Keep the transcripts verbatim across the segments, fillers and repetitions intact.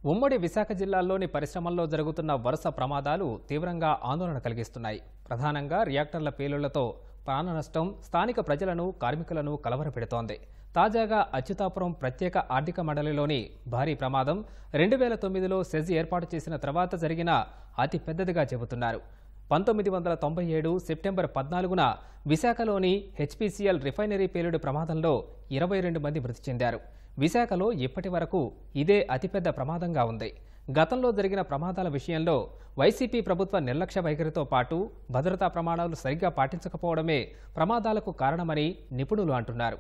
ఉమ్మడి విశాఖ జిల్లాలోని పరిశ్రమల్లో జరుగుతున్న వరుస ప్రమాదాలు తీవ్రంగా ఆందోళన కలిగిస్తున్నాయి. ప్రధానంగా రియాక్టర్ల పేలుళ్లతో ప్రాణ నష్టం స్థానిక ప్రజలను, కార్మికులను కలవరపెడుతోంది. తాజాగా అచ్యుతాపురం ప్రత్యేక ఆర్థిక మండలిలోని భారీ ప్రమాదం రెండు వేల తొమ్మిదిలో సెజ్ ఏర్పాటు చేసిన తర్వాత జరిగిన అతి పెద్దదిగా చెబుతున్నారు. పంతొమ్మిది వందల తొంభై ఏడు సెప్టెంబర్ పద్నాలుగున విశాఖలోని హెచ్పీసీఎల్ రిఫైనరీ పేలుడు ప్రమాదంలో ఇరవై రెండు మంది మృతి చెందారు. విశాఖలో ఇప్పటి వరకు ఇదే అతిపెద్ద ప్రమాదంగా ఉంది. గతంలో జరిగిన ప్రమాదాల విషయంలో వైసీపీ ప్రభుత్వ నిర్లక్ష్య వైఖరితో పాటు భద్రతా ప్రమాణాలు సరిగ్గా పాటించకపోవడమే ప్రమాదాలకు కారణమని నిపుణులు అంటున్నారు.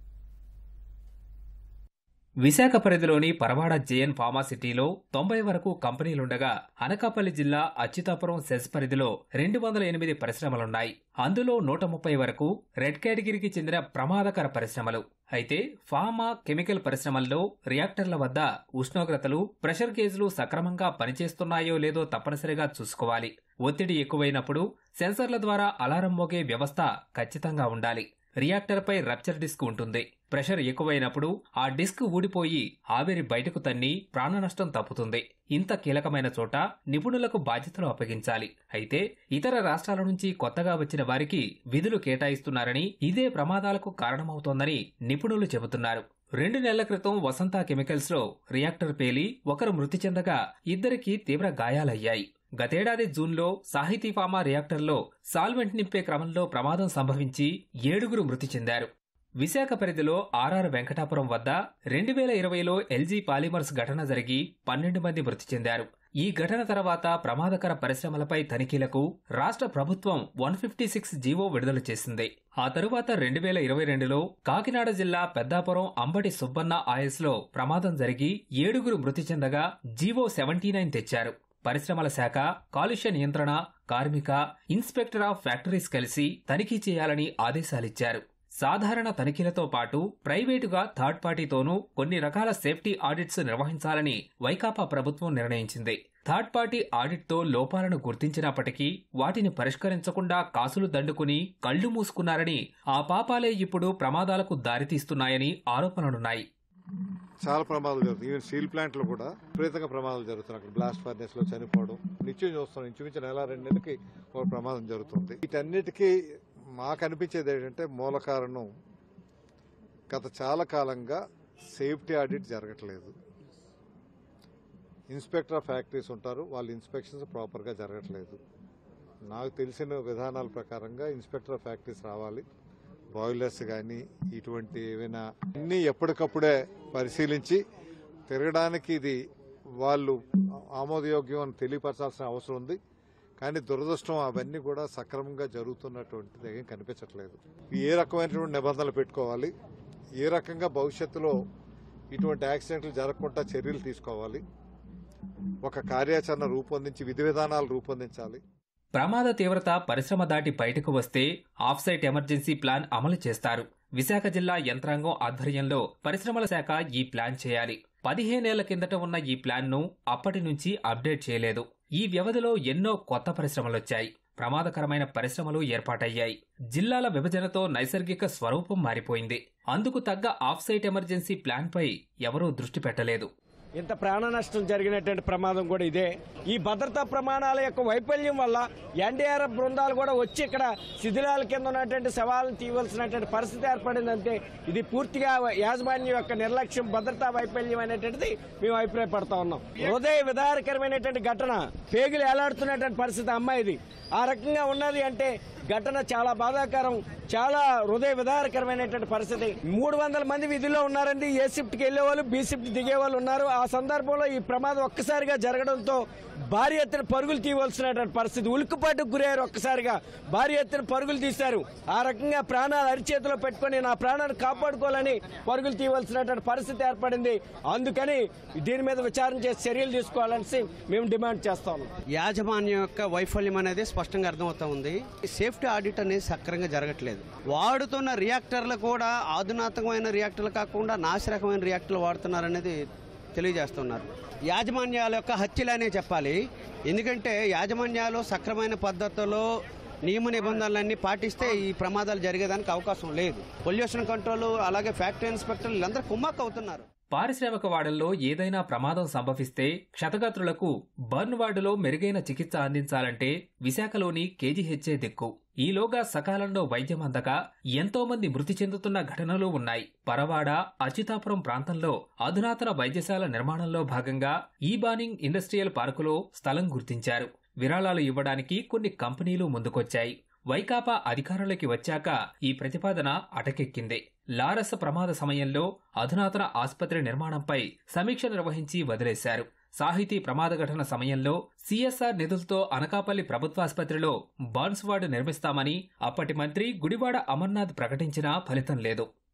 విశాఖ పరిధిలోని పరవాడ జేఎన్ ఫార్మాసిటీలో తొంభై వరకు కంపెనీలుండగా అనకాపల్లి జిల్లా అచ్యుతాపురం సెజ్ పరిధిలో రెండు వందల ఎనిమిది పరిశ్రమలున్నాయి. అందులో నూట ముప్పై వరకు రెడ్ కేటగిరీకి చెందిన ప్రమాదకర పరిశ్రమలు. అయితే ఫార్మా, కెమికల్ పరిశ్రమల్లో రియాక్టర్ల వద్ద ఉష్ణోగ్రతలు, ప్రెషర్ గేజ్లు సక్రమంగా పనిచేస్తున్నాయో లేదో తప్పనిసరిగా చూసుకోవాలి. ఒత్తిడి ఎక్కువైనప్పుడు సెన్సర్ల ద్వారా అలారం మోగే వ్యవస్థ ఖచ్చితంగా ఉండాలి. రియాక్టర్పై రప్చర్ డిస్క్ ఉంటుంది. ప్రెషర్ ఎక్కువైనప్పుడు ఆ డిస్క్ ఊడిపోయి ఆవిరి బయటకు తన్ని ప్రాణ నష్టం తప్పుతుంది. ఇంత కీలకమైన చోట నిపుణులకు బాధ్యతలు అప్పగించాలి. అయితే ఇతర రాష్ట్రాల నుంచి కొత్తగా వచ్చిన వారికి విధులు కేటాయిస్తున్నారని, ఇదే ప్రమాదాలకు కారణమవుతోందని నిపుణులు చెబుతున్నారు. రెండు నెలల క్రితం వసంత కెమికల్స్ లో రియాక్టర్ పేలి ఒకరు మృతి చెందగా ఇద్దరికి తీవ్ర గాయాలయ్యాయి. గతేడాది జూన్లో సాహితీ ఫార్మా రియాక్టర్లో సాల్వెంట్ నింపే క్రమంలో ప్రమాదం సంభవించి ఏడుగురు మృతి చెందారు. విశాఖ పరిధిలో ఆర్ఆర్ వెంకటాపురం వద్ద రెండు వేల ఇరవైలో ఎల్జీ పాలిమర్స్ ఘటన జరిగి పన్నెండు మంది మృతి చెందారు. ఈ ఘటన తర్వాత ప్రమాదకర పరిశ్రమలపై తనిఖీలకు రాష్ట్ర ప్రభుత్వం వన్ ఫిఫ్టీ సిక్స్ జీవో విడుదల చేసింది. ఆ తరువాత రెండు వేల ఇరవై రెండులో కాకినాడ జిల్లా పెద్దాపురం అంబటి సుబ్బన్న ఆయస్ లో ప్రమాదం జరిగి ఏడుగురు మృతి చెందగా జీవో సెవెంటీ నైన్ తెచ్చారు. పరిశ్రమల శాఖ, కాలుష్య నియంత్రణ, కార్మిక, ఇన్స్పెక్టర్ ఆఫ్ ఫ్యాక్టరీస్ కలిసి తనిఖీ చేయాలని ఆదేశాలిచ్చారు. సాధారణ తనిఖీలతో పాటు ప్రైవేటుగా థర్డ్ పార్టీతోనూ కొన్ని రకాల సేఫ్టీ ఆడిట్స్ నిర్వహించాలని వైకాపా ప్రభుత్వం నిర్ణయించింది. థర్డ్ పార్టీ ఆడిట్తో లోపాలను గుర్తించినప్పటికీ వాటిని పరిష్కరించకుండా కాసులు దండుకుని కళ్లు మూసుకున్నారని, ఆ పాపాలే ఇప్పుడు ప్రమాదాలకు దారితీస్తున్నాయని ఆరోపణలున్నాయి. చాలా ప్రమాదాలు జరుగుతాయి. ఈవెన్ స్టీల్ ప్లాంట్ లో కూడా విపరీతంగా ప్రమాదాలు జరుగుతున్నాయి. అక్కడ బ్లాస్ట్ ఫర్నెస్ లో చనిపోవడం నిత్యం చూస్తున్నాం. ఇంచుమించు నెల రెండు నెలలకి ఒక ప్రమాదం జరుగుతుంది. వీటన్నిటికీ మాకు అనిపించేది ఏంటంటే మూల కారణం గత చాలా కాలంగా సేఫ్టీ ఆడిట్ జరగట్లేదు. ఇన్స్పెక్టర్ ఆఫ్ ఫ్యాక్టరీస్ ఉంటారు, వాళ్ళ ఇన్స్పెక్షన్స్ ప్రాపర్గా జరగట్లేదు. నాకు తెలిసిన విధానాల ప్రకారంగా ఇన్స్పెక్టర్ ఆఫ్ ఫ్యాక్టరీస్ రావాలి. బాయిలర్స్ కానీ ఇటువంటి ఏవైనా అన్నీ ఎప్పటికప్పుడే పరిశీలించి తిరగడానికి ఇది వాళ్ళు ఆమోదయోగ్యం అని తెలియపరచాల్సిన అవసరం ఉంది. కానీ దురదృష్టం అవన్నీ కూడా సక్రమంగా జరుగుతున్నటువంటిది ఏం కనిపించట్లేదు. ఏ రకమైనటువంటి నిబంధనలు పెట్టుకోవాలి, ఏ రకంగా భవిష్యత్తులో ఇటువంటి యాక్సిడెంట్లు జరగకుండా చర్యలు తీసుకోవాలి, ఒక కార్యాచరణ రూపొందించి విధి విధానాలు రూపొందించాలి. ప్రమాద తీవ్రత పరిశ్రమ దాటి బయటకు వస్తే ఆఫ్ సైట్ ఎమర్జెన్సీ ప్లాన్ అమలు చేస్తారు. విశాఖ జిల్లా యంత్రాంగం ఆధ్వర్యంలో పరిశ్రమల శాఖ ఈ ప్లాన్ చేయాలి. పదిహేనేళ్ల కిందట ఉన్న ఈ ప్లాన్ను అప్పటి నుంచి అప్డేట్ చేయలేదు. ఈ వ్యవధిలో ఎన్నో కొత్త పరిశ్రమలొచ్చాయి. ప్రమాదకరమైన పరిశ్రమలు ఏర్పాటయ్యాయి. జిల్లాల విభజనతో నైసర్గిక స్వరూపం మారిపోయింది. అందుకు తగ్గ ఆఫ్ సైట్ ఎమర్జెన్సీ ప్లాన్పై ఎవరూ దృష్టి పెట్టలేదు. ఇంత ప్రాణ నష్టం జరిగినటువంటి ప్రమాదం కూడా ఇదే. ఈ భద్రతా ప్రమాణాల యొక్క వైఫల్యం వల్ల ఎన్డీఆర్ఎఫ్ బృందాలు కూడా వచ్చి ఇక్కడ శిథిలాల కింద ఉన్నటువంటి సవాళ్ళను తీయవలసినటువంటి పరిస్థితి ఏర్పడిందంటే ఇది పూర్తిగా యాజమాన్యం యొక్క నిర్లక్ష్యం, భద్రతా వైఫల్యం అనేటువంటిది మేము అభిప్రాయపడతా ఉన్నాం. హృదయ విదారకరమైనటువంటి ఘటన, పేగులు ఏలాడుతున్నటువంటి పరిస్థితి అమ్మాయిది. ఆ రకంగా ఉన్నది అంటే ఘటన చాలా బాధాకరం, చాలా హృదయ విదారకరమైనటువంటి పరిస్థితి. మూడు వందల మంది విధుల్లో ఉన్నారండి. ఏ షిఫ్ట్కి వెళ్లేవాళ్ళు, బి షిఫ్ట్ దిగే వాళ్ళు ఉన్నారు. ఆ సందర్భంలో ఈ ప్రమాదం ఒక్కసారిగా జరగడంతో భారీ ఎత్తున పరుగులు తీయవలసినటువంటి పరిస్థితి. ఉలిక్కుపాటుకు గురయ్యారు. ఒక్కసారిగా భారీ ఎత్తున పరుగులు తీశారు. ఆ రకంగా ప్రాణాలు అరిచేతిలో పెట్టుకుని నా ప్రాణాన్ని కాపాడుకోవాలని పరుగులు తీయవలసినటువంటి పరిస్థితి ఏర్పడింది. అందుకని దీని మీద విచారణ చేసి చర్యలు తీసుకోవాలని మేము డిమాండ్ చేస్తా ఉన్నాం. యాజమాన్యం యొక్క వైఫల్యం అనేది స్పష్టంగా అర్థమవుతా ఉంది. సేఫ్టీ ఆడిట్ అనేది సక్రంగా జరగట్లేదు. వాడుతున్న రియాక్టర్లు కూడా ఆధునాతకమైన రియాక్టర్లు కాకుండా నాశరకమైన రియాక్టర్లు వాడుతున్నారనేది తెలియజేస్తున్నారు. యాజమాన్యాల యొక్క హత్యలనే చెప్పాలి. ఎందుకంటే యాజమాన్యాలు సక్రమైన పద్ధతిలో నియమ నిబంధనలన్నీ పాటిస్తే ఈ ప్రమాదాలు జరిగేదానికి అవకాశం లేదు. పొల్యూషన్ కంట్రోల్ అలాగే ఫ్యాక్టరీ ఇన్స్పెక్టర్లు వీళ్ళందరూ కుమ్మక్క అవుతున్నారు. పారిశ్రామిక వాడల్లో ఏదైనా ప్రమాదం సంభవిస్తే క్షతగాత్రులకు బర్న్ వార్డులో మెరుగైన చికిత్స అందించాలంటే విశాఖలోని కేజీహెచ్ఏ దిక్కు. ఈలోగా సకాలంలో వైద్యం అందక ఎంతో మంది మృతి చెందుతున్న ఘటనలు ఉన్నాయి. పరవాడ, అచ్యుతాపురం ప్రాంతంలో అధునాతన వైద్యశాల నిర్మాణంలో భాగంగా ఈ బానింగ్ ఇండస్ట్రియల్ పార్కులో స్థలం గుర్తించారు. విరాళాలు ఇవ్వడానికి కొన్ని కంపెనీలు ముందుకొచ్చాయి. వైకాపా అధికారంలోకి వచ్చాక ఈ ప్రతిపాదన అటకెక్కింది. లారస్ ప్రమాద సమయంలో అధునాతన ఆసుపత్రి నిర్మాణంపై సమీక్ష నిర్వహించి వదిలేశారు. సాహితీ ప్రమాద ఘటన సమయంలో సీఎస్ఆర్ నిధులతో అనకాపల్లి ప్రభుత్వాసుపత్రిలో బర్న్స్ వార్డు నిర్మిస్తామని అప్పటి మంత్రి గుడివాడ అమర్నాథ్ ప్రకటించినా ఫలితం లేదు.